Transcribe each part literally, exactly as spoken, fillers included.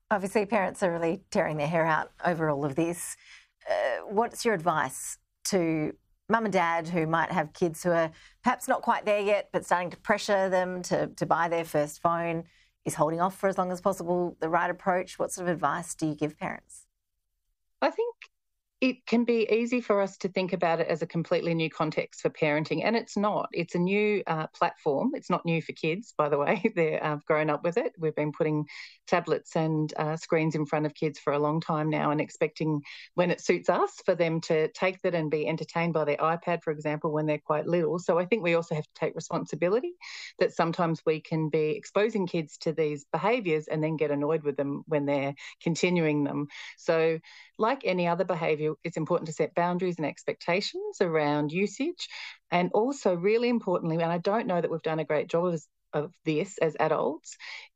Obviously, parents are really tearing their hair out over all of this. Uh, what's your advice to mum and dad who might have kids who are perhaps not quite there yet, but starting to pressure them to, to buy their first phone? Is holding off for as long as possible the right approach? What sort of advice do you give parents? I think it can be easy for us to think about it as a completely new context for parenting, and it's not. It's a new uh, platform. It's not new for kids, by the way. They've uh, grown up with it. We've been putting tablets and uh, screens in front of kids for a long time now and expecting, when it suits us, for them to take that and be entertained by their iPad, for example, when they're quite little. So I think we also have to take responsibility that sometimes we can be exposing kids to these behaviours and then get annoyed with them when they're continuing them. So like any other behaviour, it's important to set boundaries and expectations around usage. And also, really importantly, and I don't know that we've done a great job of, of this as adults,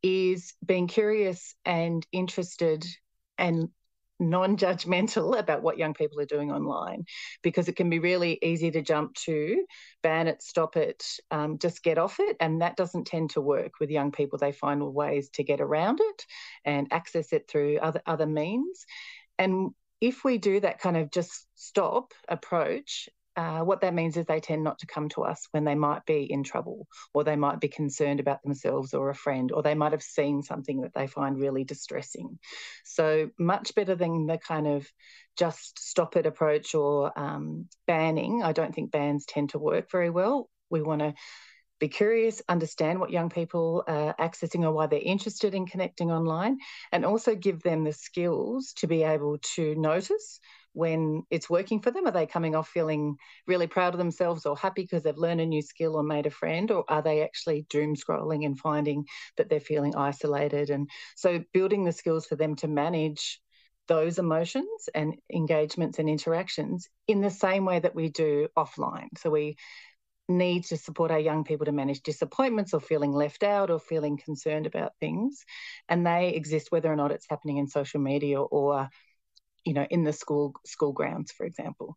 is being curious and interested and non-judgmental about what young people are doing online, because it can be really easy to jump to ban it, stop it, um, just get off it, and that doesn't tend to work with young people. They find ways to get around it and access it through other other means. And if we do that kind of just stop approach, uh, what that means is they tend not to come to us when they might be in trouble, or they might be concerned about themselves or a friend, or they might have seen something that they find really distressing. So much better than the kind of just stop it approach or um, banning. I don't think bans tend to work very well. We want to be curious, understand what young people are accessing or why they're interested in connecting online, and also give them the skills to be able to notice when it's working for them. Are they coming off feeling really proud of themselves or happy because they've learned a new skill or made a friend, or are they actually doom scrolling and finding that they're feeling isolated? And so building the skills for them to manage those emotions and engagements and interactions in the same way that we do offline. So we need to support our young people to manage disappointments or feeling left out or feeling concerned about things. And they exist whether or not it's happening in social media or, you know, in the school school grounds, for example.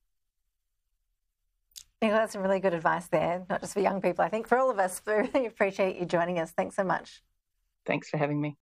I think that's some really good advice there, not just for young people, I think for all of us. We really appreciate you joining us. Thanks so much. Thanks for having me.